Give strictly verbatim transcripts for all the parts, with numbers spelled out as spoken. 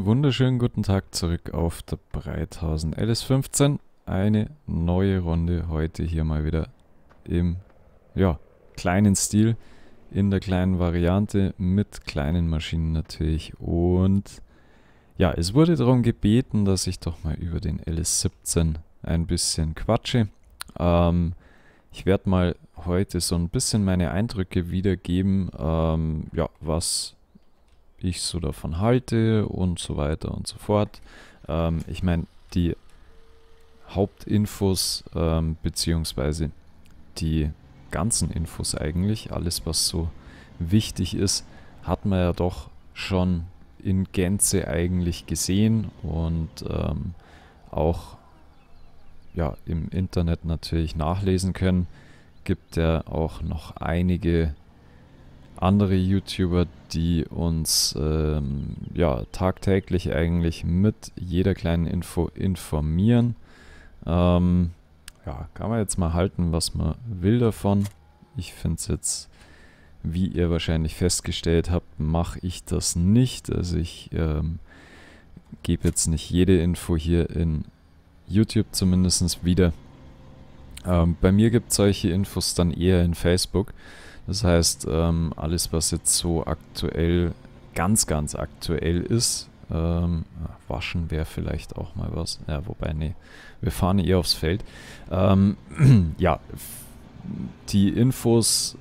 wunderschönen guten Tag zurück auf der Breithausen L S fünfzehn. Eine neue Runde heute hier mal wieder im ja, kleinen Stil, in der kleinen Variante mit kleinen Maschinen natürlich. Und ja, es wurde darum gebeten, dass ich doch mal über den L S siebzehn ein bisschen quatsche. Ähm, ich werde mal heute so ein bisschen meine Eindrücke wiedergeben, ähm, ja, was ich so davon halte und so weiter und so fort. Ähm, ich meine, die Hauptinfos ähm, beziehungsweise die ganzen Infos eigentlich, alles was so wichtig ist, hat man ja doch schon in Gänze eigentlich gesehen und ähm, auch ja, im Internet natürlich nachlesen können. Gibt ja auch noch einige andere YouTuber, die uns ähm, ja, tagtäglich eigentlich mit jeder kleinen Info informieren. Ähm, ja, kann man jetzt mal halten, was man will davon. Ich finde es jetzt, wie ihr wahrscheinlich festgestellt habt, mache ich das nicht. Also ich ähm, gebe jetzt nicht jede Info hier in YouTube zumindest wieder. Ähm, bei mir gibt es solche Infos dann eher in Facebook. Das heißt, ähm, alles, was jetzt so aktuell, ganz, ganz aktuell ist, ähm, waschen wäre vielleicht auch mal was. Ja, wobei, nee, wir fahren eher aufs Feld. Ähm, ja, die Infos,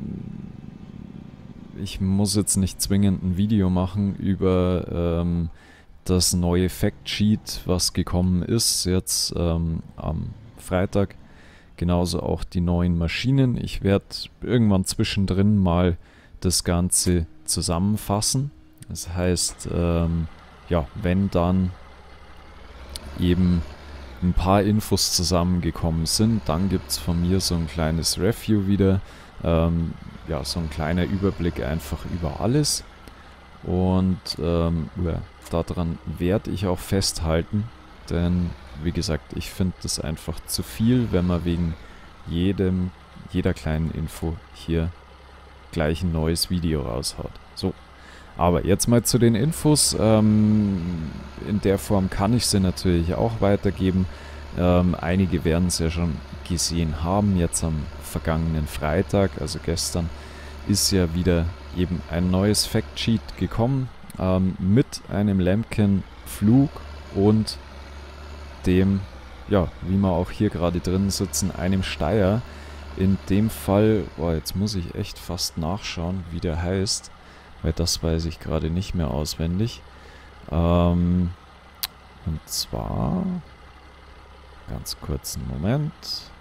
ich muss jetzt nicht zwingend ein Video machen über ähm, das neue Factsheet, was gekommen ist, jetzt ähm, am Freitag. Genauso auch die neuen Maschinen. Ich werde irgendwann zwischendrin mal das Ganze zusammenfassen. Das heißt, ähm, ja, wenn dann eben ein paar Infos zusammengekommen sind, dann gibt es von mir so ein kleines Review wieder. Ähm, ja, so ein kleiner Überblick einfach über alles. Und ähm, ja, daran werde ich auch festhalten, denn wie gesagt, ich finde das einfach zu viel, wenn man wegen jedem, jeder kleinen Info hier gleich ein neues Video raushaut. So, aber jetzt mal zu den Infos. Ähm, in der Form kann ich sie natürlich auch weitergeben. Ähm, einige werden es ja schon gesehen haben, jetzt am vergangenen Freitag, also gestern, ist ja wieder eben ein neues Factsheet gekommen, ähm, mit einem Lamken-Flug und dem, ja, wie wir auch hier gerade drin sitzen, einem Steyr. In dem Fall, boah, jetzt muss ich echt fast nachschauen, wie der heißt, weil das weiß ich gerade nicht mehr auswendig. Ähm, und zwar, ganz kurzen Moment.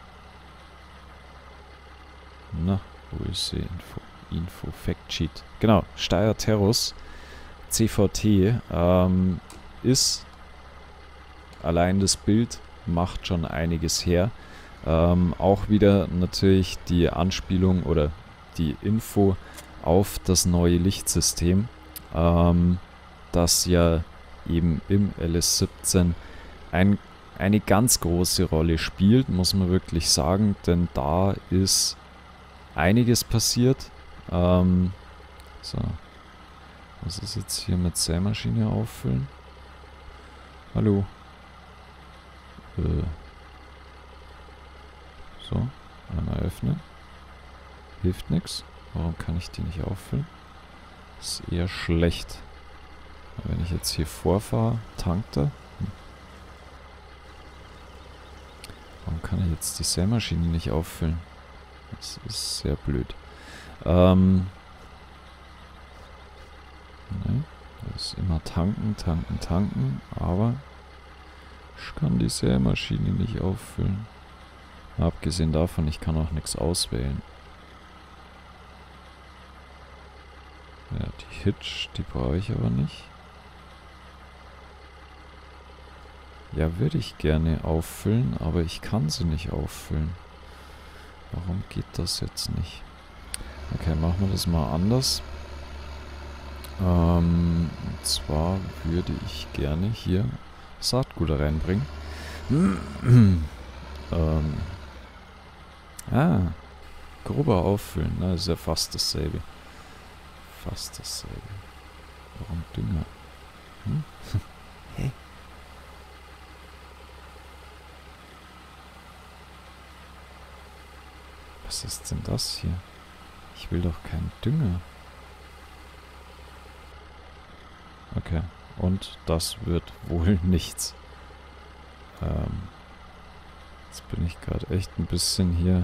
Na, wo ist die Info? Info Factsheet. Genau, Steyr Terrus C V T ähm, ist allein das Bild macht schon einiges her. Ähm, auch wieder natürlich die Anspielung oder die Info auf das neue Lichtsystem, ähm, das ja eben im L S siebzehn ein, eine ganz große Rolle spielt, muss man wirklich sagen, denn da ist einiges passiert. Ähm, so, was ist jetzt hier mit Sämaschine auffüllen? Hallo. So, einmal öffnen. Hilft nichts. Warum kann ich die nicht auffüllen? Ist eher schlecht. Wenn ich jetzt hier vorfahre, tankt er. Hm. Warum kann ich jetzt die Sämaschine nicht auffüllen? Das ist sehr blöd. Ähm. Ne, das ist immer tanken, tanken, tanken, aber ich kann die Sämaschine nicht auffüllen. Abgesehen davon, ich kann auch nichts auswählen. Ja, die Hitch, die brauche ich aber nicht. Ja, würde ich gerne auffüllen, aber ich kann sie nicht auffüllen. Warum geht das jetzt nicht? Okay, machen wir das mal anders. Ähm, und zwar würde ich gerne hier Saatgut reinbringen. ähm, ah, grober auffüllen, ne? Das ist ja fast dasselbe. Fast dasselbe. Warum Dünger? Hm? Hä? Was ist denn das hier? Ich will doch keinen Dünger. Okay. Und das wird wohl nichts. Ähm, jetzt bin ich gerade echt ein bisschen hier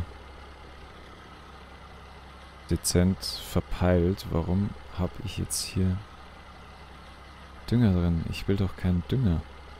dezent verpeilt. Warum habe ich jetzt hier Dünger drin? Ich will doch keinen Dünger.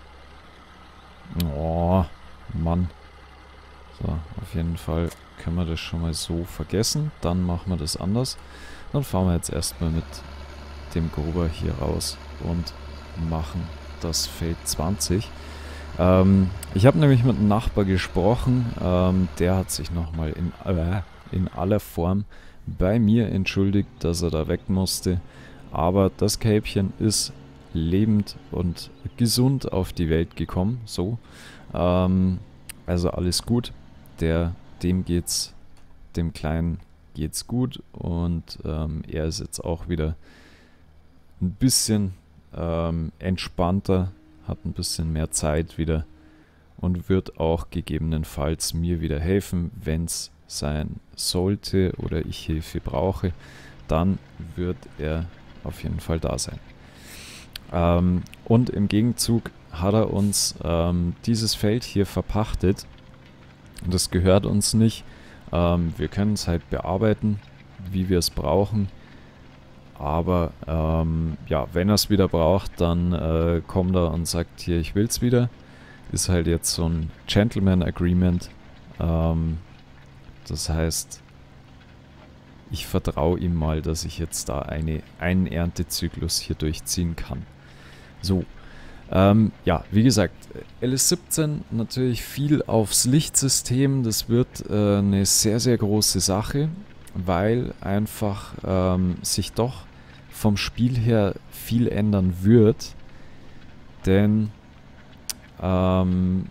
Oh, Mann. So, auf jeden Fall können wir das schon mal so vergessen. Dann machen wir das anders. Dann fahren wir jetzt erstmal mit dem Gruber hier raus und machen das Feld zwanzig. Ähm, ich habe nämlich mit einem Nachbar gesprochen. Ähm, der hat sich nochmal in, äh, in aller Form bei mir entschuldigt, dass er da weg musste. Aber das Kälbchen ist lebend und gesund auf die Welt gekommen. So. Ähm, also alles gut. Der, dem geht's, dem Kleinen geht's gut und ähm, er ist jetzt auch wieder ein bisschen ähm, entspannter, hat ein bisschen mehr Zeit wieder und wird auch gegebenenfalls mir wieder helfen, wenn es sein sollte oder ich Hilfe brauche, dann wird er auf jeden Fall da sein. Ähm, und im Gegenzug hat er uns ähm, dieses Feld hier verpachtet. Das gehört uns nicht. Ähm, wir können es halt bearbeiten, wie wir es brauchen. Aber ähm, ja, wenn er es wieder braucht, dann äh, kommt er und sagt, hier, ich will es wieder. Ist halt jetzt so ein Gentleman Agreement. Ähm, das heißt, ich vertraue ihm mal, dass ich jetzt da eine, einen Erntezyklus hier durchziehen kann. So. Ähm, ja, wie gesagt, L S siebzehn natürlich viel aufs Lichtsystem. Das wird äh, eine sehr, sehr große Sache, weil einfach ähm, sich doch vom Spiel her viel ändern wird. Denn ähm,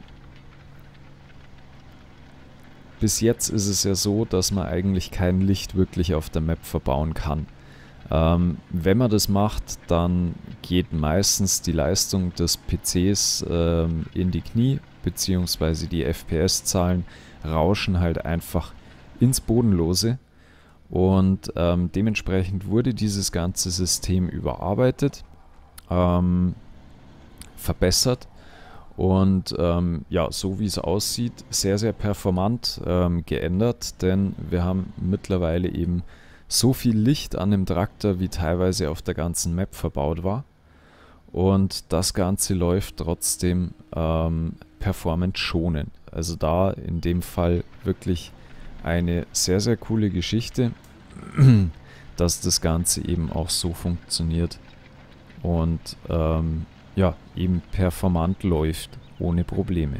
bis jetzt ist es ja so, dass man eigentlich kein Licht wirklich auf der Map verbauen kann. Ähm, wenn man das macht, dann geht meistens die Leistung des P Cs ähm, in die Knie, beziehungsweise die F P S-Zahlen rauschen halt einfach ins Bodenlose. Und ähm, dementsprechend wurde dieses ganze System überarbeitet, ähm, verbessert und ähm, ja, so wie es aussieht, sehr, sehr performant ähm, geändert, denn wir haben mittlerweile eben so viel Licht an dem Traktor, wie teilweise auf der ganzen Map verbaut war. Und das Ganze läuft trotzdem ähm, performant schonend. Also da in dem Fall wirklich eine sehr, sehr coole Geschichte, dass das Ganze eben auch so funktioniert und ähm, ja, eben performant läuft, ohne Probleme.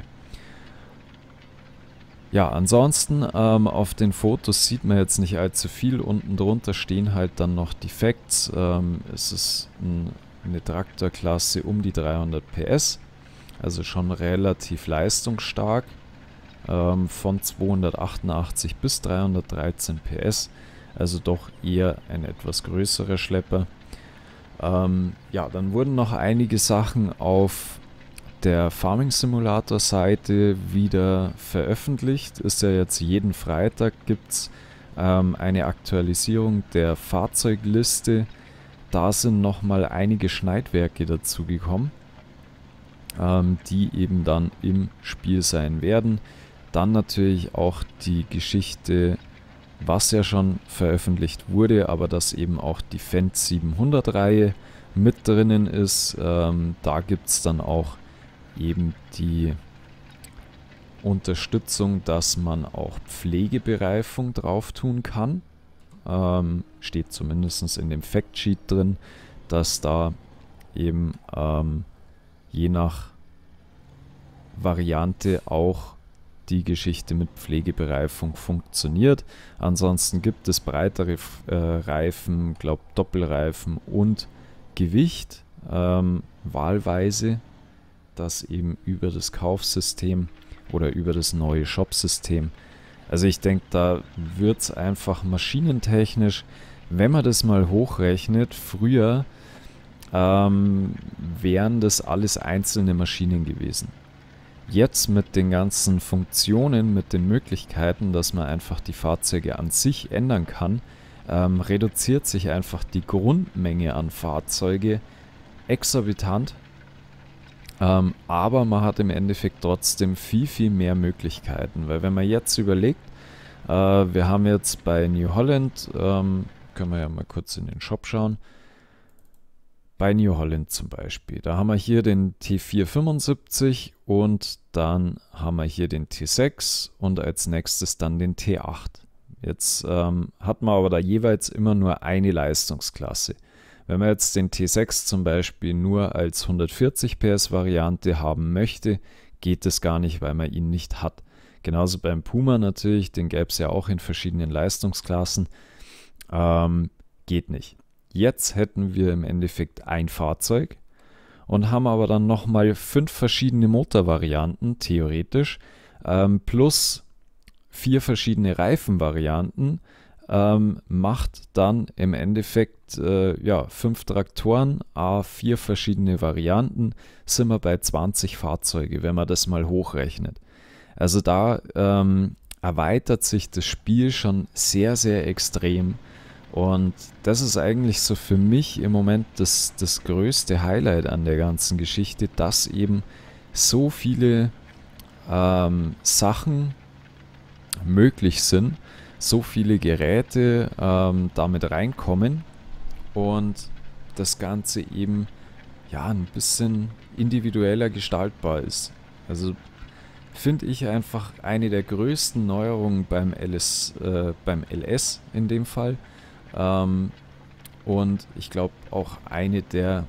Ja, ansonsten ähm, auf den Fotos sieht man jetzt nicht allzu viel. Unten drunter stehen halt dann noch die Facts. Ähm, es ist ein, eine Traktorklasse um die dreihundert P S, also schon relativ leistungsstark. Ähm, von zweihundertachtundachtzig bis dreihundertdreizehn P S, also doch eher ein etwas größerer Schlepper. Ähm, ja, dann wurden noch einige Sachen auf der Farming Simulator Seite wieder veröffentlicht. Ist ja jetzt jeden Freitag gibt es ähm, eine Aktualisierung der Fahrzeugliste. Da sind nochmal einige Schneidwerke dazugekommen, ähm, die eben dann im Spiel sein werden. Dann natürlich auch die Geschichte, was ja schon veröffentlicht wurde, aber dass eben auch die Fendt siebenhundert Reihe mit drinnen ist. Ähm, da gibt es dann auch eben die Unterstützung, dass man auch Pflegebereifung drauf tun kann. Ähm, steht zumindest in dem Factsheet drin, dass da eben ähm, je nach Variante auch die Geschichte mit Pflegebereifung funktioniert. Ansonsten gibt es breitere äh, Reifen, glaube Doppelreifen und Gewicht ähm, wahlweise, das eben über das Kaufsystem oder über das neue Shopsystem. Also ich denke, da wird es einfach maschinentechnisch, wenn man das mal hochrechnet, früher ähm, wären das alles einzelne Maschinen gewesen. Jetzt mit den ganzen Funktionen, mit den Möglichkeiten, dass man einfach die Fahrzeuge an sich ändern kann, ähm, reduziert sich einfach die Grundmenge an Fahrzeuge exorbitant. Ähm, aber man hat im Endeffekt trotzdem viel, viel mehr Möglichkeiten. Weil wenn man jetzt überlegt, äh, wir haben jetzt bei New Holland, ähm, können wir ja mal kurz in den Shop schauen, bei New Holland zum Beispiel, da haben wir hier den T vier fünfundsiebzig und dann haben wir hier den T sechs und als nächstes dann den T acht. Jetzt ähm, hat man aber da jeweils immer nur eine Leistungsklasse. Wenn man jetzt den T sechs zum Beispiel nur als hundertvierzig P S Variante haben möchte, geht es gar nicht, weil man ihn nicht hat. Genauso beim Puma natürlich, den gäbe es ja auch in verschiedenen Leistungsklassen, ähm, geht nicht. Jetzt hätten wir im Endeffekt ein Fahrzeug und haben aber dann nochmal fünf verschiedene Motorvarianten, theoretisch, ähm, plus vier verschiedene Reifenvarianten, ähm, macht dann im Endeffekt äh, ja, fünf Traktoren, a vier verschiedene Varianten, sind wir bei zwanzig Fahrzeuge, wenn man das mal hochrechnet. Also da ähm, erweitert sich das Spiel schon sehr, sehr extrem. Und das ist eigentlich so für mich im Moment das, das größte Highlight an der ganzen Geschichte, dass eben so viele ähm, Sachen möglich sind, so viele Geräte ähm, damit reinkommen und das Ganze eben ja ein bisschen individueller gestaltbar ist. Also finde ich einfach eine der größten Neuerungen beim L S, äh, beim L S in dem Fall. Ähm, und ich glaube auch eine der,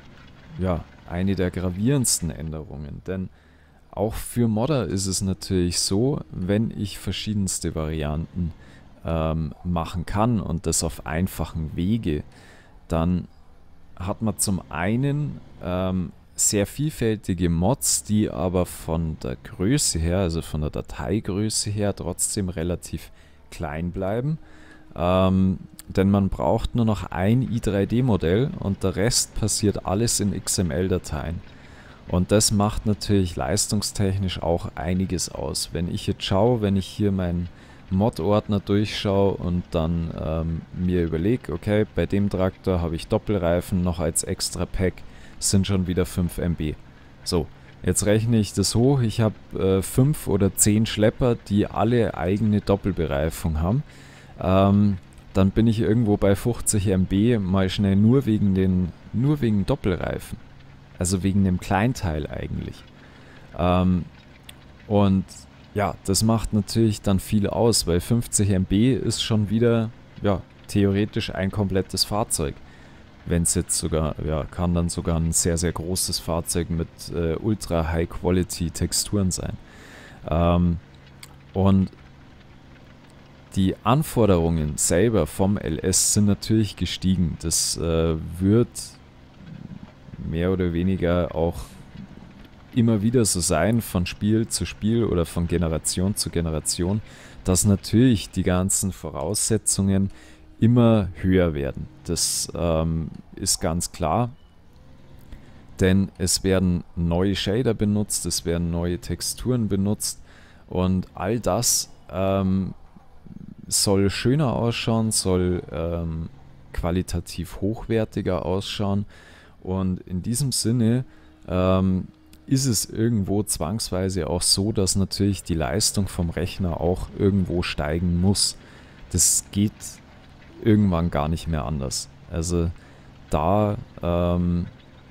ja, eine der gravierendsten Änderungen. Denn auch für Modder ist es natürlich so, wenn ich verschiedenste Varianten ähm, machen kann und das auf einfachen Wege, dann hat man zum einen ähm, sehr vielfältige Mods, die aber von der Größe her, also von der Dateigröße her, trotzdem relativ klein bleiben. Ähm, denn man braucht nur noch ein i drei D Modell und der Rest passiert alles in X M L-Dateien. Und das macht natürlich leistungstechnisch auch einiges aus. Wenn ich jetzt schaue, wenn ich hier meinen Mod-Ordner durchschaue und dann ähm, mir überlege, okay, bei dem Traktor habe ich Doppelreifen noch als extra Pack, sind schon wieder fünf Megabyte. So, jetzt rechne ich das hoch, ich habe äh, fünf oder zehn Schlepper, die alle eigene Doppelbereifung haben. Ähm, dann bin ich irgendwo bei fünfzig Megabyte mal schnell nur wegen den nur wegen Doppelreifen. Also wegen dem Kleinteil eigentlich. Ähm, und ja, das macht natürlich dann viel aus, weil fünfzig Megabyte ist schon wieder, ja, theoretisch ein komplettes Fahrzeug. Wenn es jetzt sogar, ja, kann dann sogar ein sehr, sehr großes Fahrzeug mit äh, ultra high quality Texturen sein. Ähm, und die Anforderungen selber vom L S sind natürlich gestiegen. Das äh, wird mehr oder weniger auch immer wieder so sein, von Spiel zu Spiel oder von Generation zu Generation, dass natürlich die ganzen Voraussetzungen immer höher werden. Das ähm, ist ganz klar, denn es werden neue Shader benutzt, es werden neue Texturen benutzt und all das ähm, soll schöner ausschauen, soll ähm, qualitativ hochwertiger ausschauen. Und in diesem Sinne ähm, ist es irgendwo zwangsweise auch so, dass natürlich die Leistung vom Rechner auch irgendwo steigen muss. Das geht irgendwann gar nicht mehr anders. Also da ähm,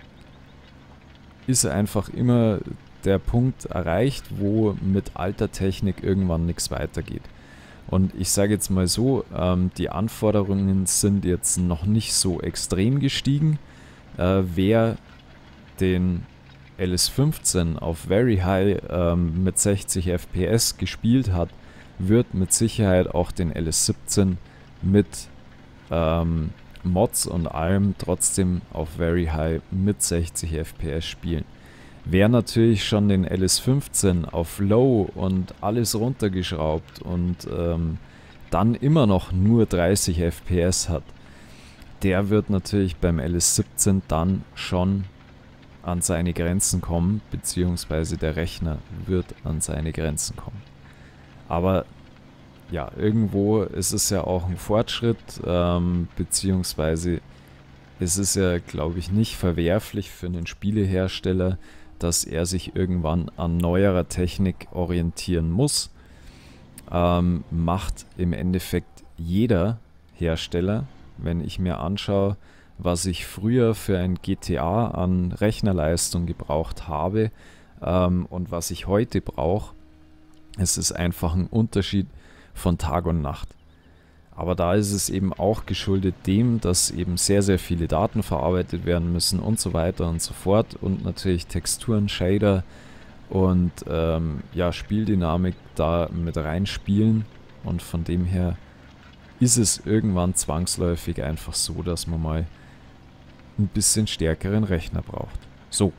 ist einfach immer der Punkt erreicht, wo mit alter Technik irgendwann nichts weitergeht. Und ich sage jetzt mal so, ähm, die Anforderungen sind jetzt noch nicht so extrem gestiegen. Äh, wer den L S fünfzehn auf Very High ähm, mit sechzig F P S gespielt hat, wird mit Sicherheit auch den L S siebzehn mit ähm, Mods und allem trotzdem auf Very High mit sechzig F P S spielen. Wer natürlich schon den L S fünfzehn auf Low und alles runtergeschraubt und ähm, dann immer noch nur dreißig F P S hat, der wird natürlich beim L S siebzehn dann schon an seine Grenzen kommen, beziehungsweise der Rechner wird an seine Grenzen kommen. Aber ja, irgendwo ist es ja auch ein Fortschritt, ähm, beziehungsweise es ist ja, glaube ich, nicht verwerflich für einen Spielehersteller, dass er sich irgendwann an neuerer Technik orientieren muss. Ähm, macht im Endeffekt jeder Hersteller. Wenn ich mir anschaue, was ich früher für ein G T A an Rechnerleistung gebraucht habe ähm, und was ich heute brauche, es ist einfach ein Unterschied von Tag und Nacht. Aber da ist es eben auch geschuldet dem, dass eben sehr, sehr viele Daten verarbeitet werden müssen und so weiter und so fort und natürlich Texturen, Shader und ähm, ja, Spieldynamik da mit reinspielen, und von dem her ist es irgendwann zwangsläufig einfach so, dass man mal ein bisschen stärkeren Rechner braucht. So.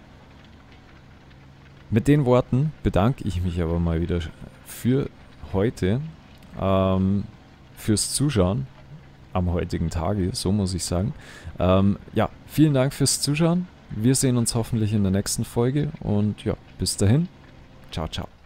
Mit den Worten bedanke ich mich aber mal wieder für heute, ähm, fürs Zuschauen am heutigen Tage, so muss ich sagen. Ähm, ja, vielen Dank fürs Zuschauen. Wir sehen uns hoffentlich in der nächsten Folge und ja, bis dahin. Ciao, ciao.